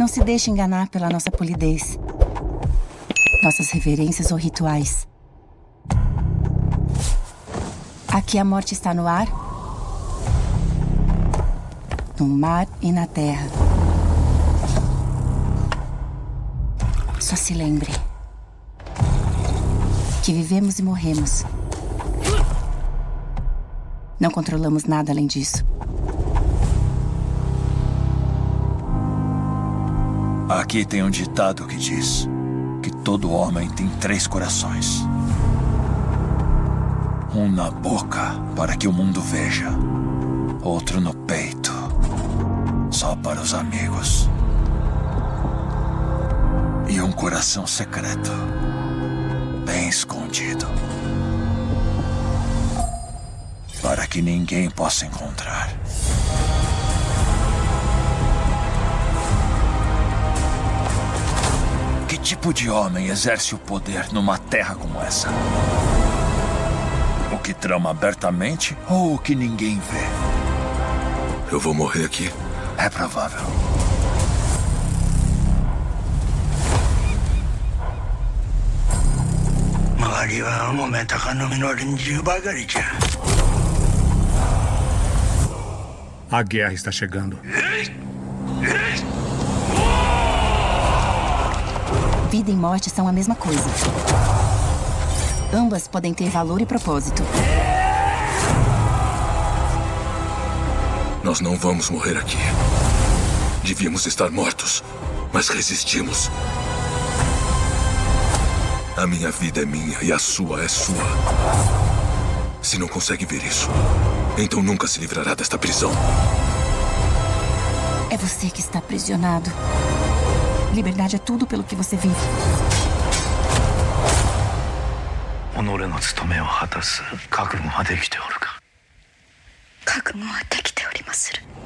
Não se deixe enganar pela nossa polidez, nossas reverências ou rituais. Aqui a morte está no ar, no mar e na terra. Só se lembre que vivemos e morremos. Não controlamos nada além disso. Aqui tem um ditado que diz que todo homem tem 3 corações. Um na boca, para que o mundo veja. Outro no peito, só para os amigos. E um coração secreto, bem escondido, para que ninguém possa encontrar. Que tipo de homem exerce o poder numa terra como essa? O que trama abertamente ou o que ninguém vê? Eu vou morrer aqui? É provável. A guerra está chegando. Vida e morte são a mesma coisa. Ambas podem ter valor e propósito. Nós não vamos morrer aqui. Devíamos estar mortos, mas resistimos. A minha vida é minha e a sua é sua. Se não consegue ver isso, então nunca se livrará desta prisão. É você que está aprisionado. Liberdade é tudo pelo que você vive. 己の務めを果たす覚悟はできておるか。 覚悟はできておりまする。